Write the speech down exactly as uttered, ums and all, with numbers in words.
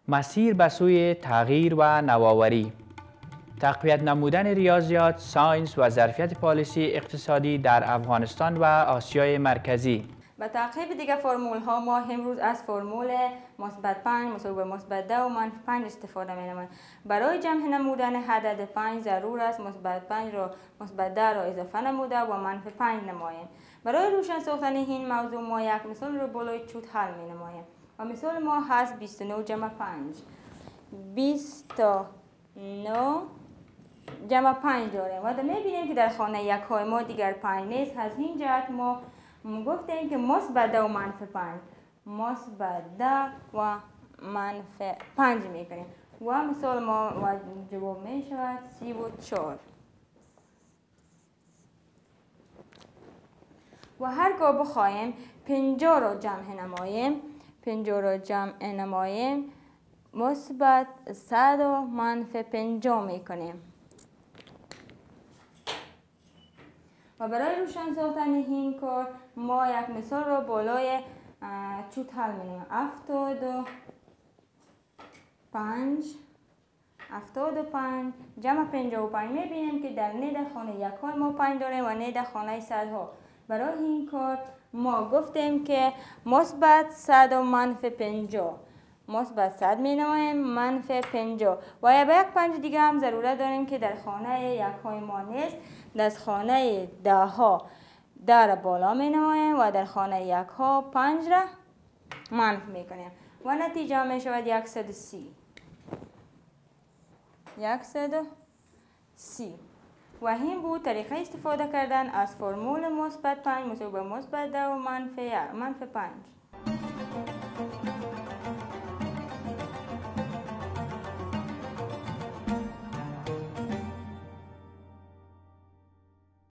مسیر به سوی تغییر و نوآوری. تقویت نمودن ریاضیات، ساینس و ظرفیت پالیسی اقتصادی در افغانستان و آسیای مرکزی. به تعقیب دیگر فرمول ها ما امروز از فرمول مثبت پنج مساوی به مثبت ده و منفی پنج استفاده می نماییم. برای جمع نمودن عدد پنج ضرور است مثبت پنج را مثبت ده را اضافه نموده و منفی پنج نماییم. برای روشن ساختن این موضوع ما یک مثال رو بالای چوت حل می نماییم و مثال ما هست بیست و نه جمع پنج. بیست و نه جمع پنج داریم و می بینیم که در خانه یک های ما دیگر پنج نیست. از این جهت ما گفتیم که مثبت ده و منفی پنج مثبت ده و منفی پنج میکنیم و مثال ما و جواب می شود سی و چهار. و هرگاه بخواهیم پنجاه را جمع نماییم پنجاه را جمع نماییم مثبت صد و منفی پنجاه میکنیم. و برای روشن ساختن این کار ما یک مثال را بالای چوت حل می‌نماییم. هفتاد و پنج هفتاد و پنج جمع پنجاه و پنج می‌بینیم که در نید خانه یک های ما پنج داریم و نید خانه صد ها. برای این کار ما گفتیم که مثبت صد و منفی پنجاه مثبت صد می نماییم منفی پنجاه و به یک پنج دیگه هم ضرورت داریم که در خانه یک های ما نیست. در خانه ده ها ده را بالا می نماییم و در خانه یک ها پنج را منفی می کنیم و نتیجه می شود صد و سی. صد و سی. و این بود طریقه استفاده کردن از فرمول مثبت پنج مساوی به مثبت ده و منفی منفی پنج.